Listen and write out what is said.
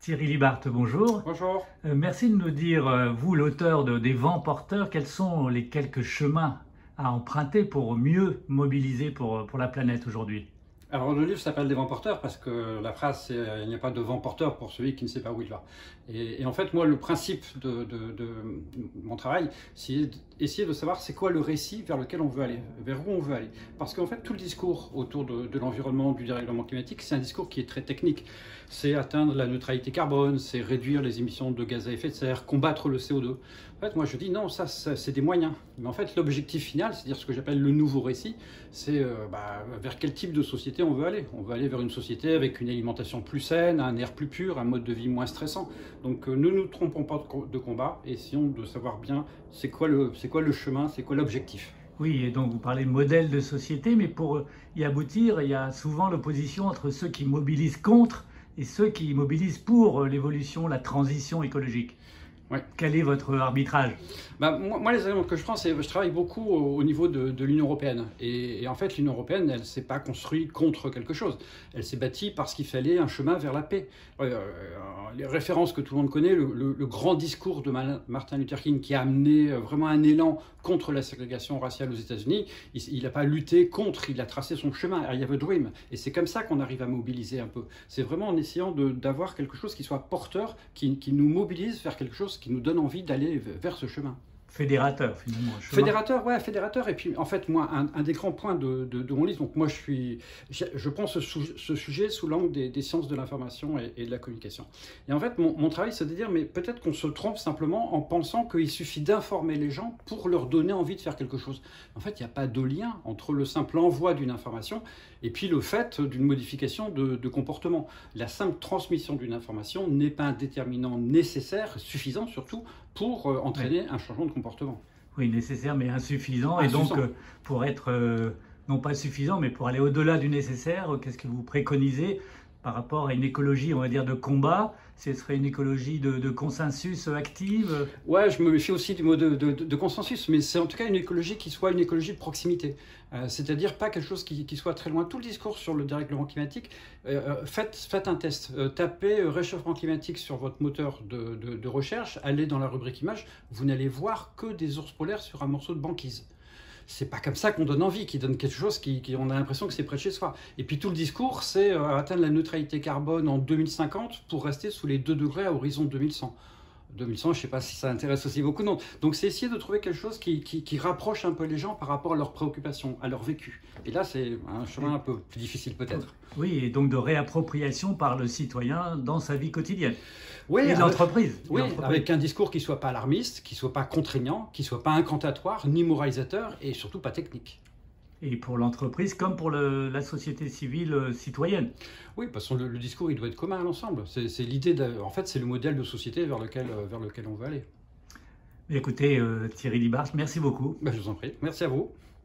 Thierry Libart, bonjour. Bonjour. Merci de nous dire, vous l'auteur des Vents porteurs, quels sont les quelques chemins à emprunter pour mieux mobiliser pour la planète aujourd'hui? Alors le livre s'appelle Des vents porteurs parce que la phrase c'est il n'y a pas de vent porteur pour celui qui ne sait pas où il va. Et en fait moi le principe de mon travail c'est essayer de savoir c'est quoi le récit vers lequel on veut aller, vers où on veut aller. Parce qu'en fait tout le discours autour de l'environnement, du dérèglement climatique, c'est un discours qui est très technique. C'est atteindre la neutralité carbone, c'est réduire les émissions de gaz à effet de serre, combattre le CO2. En fait moi je dis non, ça c'est des moyens. Mais en fait l'objectif final, c'est-à-dire ce que j'appelle le nouveau récit, c'est vers quel type de société on veut aller. On veut aller vers une société avec une alimentation plus saine, un air plus pur, un mode de vie moins stressant. Donc ne nous trompons pas de combat, essayons de savoir bien c'est quoi le chemin, c'est quoi l'objectif. Oui, et donc vous parlez de modèle de société, mais pour y aboutir, il y a souvent l'opposition entre ceux qui mobilisent contre et ceux qui mobilisent pour l'évolution, la transition écologique. Ouais. Quel est votre arbitrage? Moi, les éléments que je prends, c'est je travaille beaucoup au niveau de l'Union européenne. Et en fait, l'Union européenne, elle ne s'est pas construite contre quelque chose. Elle s'est bâtie parce qu'il fallait un chemin vers la paix. Les références que tout le monde connaît, le grand discours de Martin Luther King qui a amené vraiment un élan contre la ségrégation raciale aux États-Unis, il n'a pas lutté contre, il a tracé son chemin. I have a dream. Et c'est comme ça qu'on arrive à mobiliser un peu. C'est vraiment en essayant d'avoir quelque chose qui soit porteur, qui nous mobilise vers quelque chose qui nous donne envie d'aller vers ce chemin. Fédérateur, finalement. Fédérateur, ouais, fédérateur. Et puis, en fait, moi, un des grands points de mon livre, donc moi, je prends ce sujet sous l'angle des sciences de l'information et de la communication. Et en fait, mon travail, c'est de dire, mais peut-être qu'on se trompe simplement en pensant qu'il suffit d'informer les gens pour leur donner envie de faire quelque chose. En fait, il n'y a pas de lien entre le simple envoi d'une information et puis le fait d'une modification de comportement. La simple transmission d'une information n'est pas un déterminant nécessaire, suffisant surtout, pour entraîner un changement de comportement. Oui, nécessaire mais insuffisant. Et donc, pour être, non pas suffisant, mais pour aller au-delà du nécessaire, qu'est-ce que vous préconisez par rapport à une écologie, on va dire, de combat? Ce serait une écologie de consensus active? Ouais, je me méfie aussi du mot de consensus, mais c'est en tout cas une écologie qui soit une écologie de proximité. C'est-à-dire pas quelque chose qui soit très loin. Tout le discours sur le dérèglement climatique, faites un test. Tapez réchauffement climatique sur votre moteur de recherche, allez dans la rubrique images, vous n'allez voir que des ours polaires sur un morceau de banquise. C'est pas comme ça qu'on donne envie, qui donne quelque chose on a l'impression que c'est près de chez soi. Et puis tout le discours, c'est atteindre la neutralité carbone en 2050 pour rester sous les 2 degrés à horizon 2100. 2100, je ne sais pas si ça intéresse aussi beaucoup, non. Donc c'est essayer de trouver quelque chose qui rapproche un peu les gens par rapport à leurs préoccupations, à leur vécu. Et là, c'est un chemin un peu plus difficile peut-être. Oui, et donc de réappropriation par le citoyen dans sa vie quotidienne. Oui, et l'entreprise. Oui, avec un discours qui ne soit pas alarmiste, qui ne soit pas contraignant, qui ne soit pas incantatoire, ni moralisateur, et surtout pas technique. Et pour l'entreprise comme pour la société civile citoyenne. Oui, parce que le discours, il doit être commun à l'ensemble. C'est l'idée, en fait, c'est le modèle de société vers lequel on veut aller. Écoutez, Thierry Libart, merci beaucoup. Je vous en prie. Merci à vous.